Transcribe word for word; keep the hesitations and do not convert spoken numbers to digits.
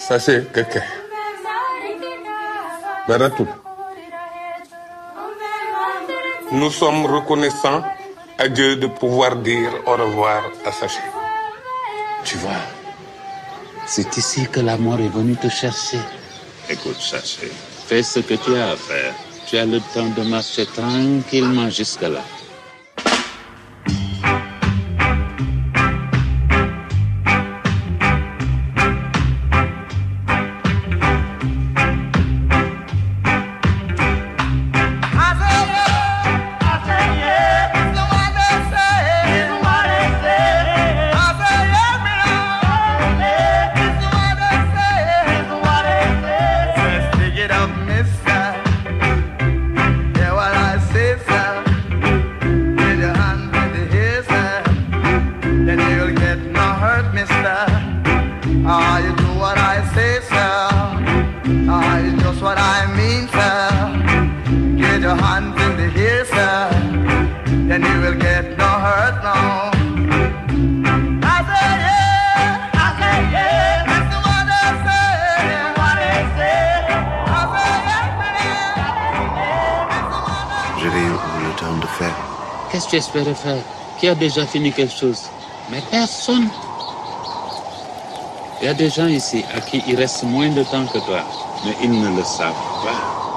Ça c'est quelqu'un. Baratou. Nous sommes reconnaissants à Dieu de pouvoir dire au revoir à Saché. Tu vois, c'est ici que la mort est venue te chercher. Écoute, Saché. Fais ce que tu as à faire. Tu as le temps de marcher tranquillement jusque-là. Qu'est-ce que tu espérais faire? Qui a déjà fini quelque chose? Mais personne. Il y a des gens ici à qui il reste moins de temps que toi, mais ils ne le savent pas.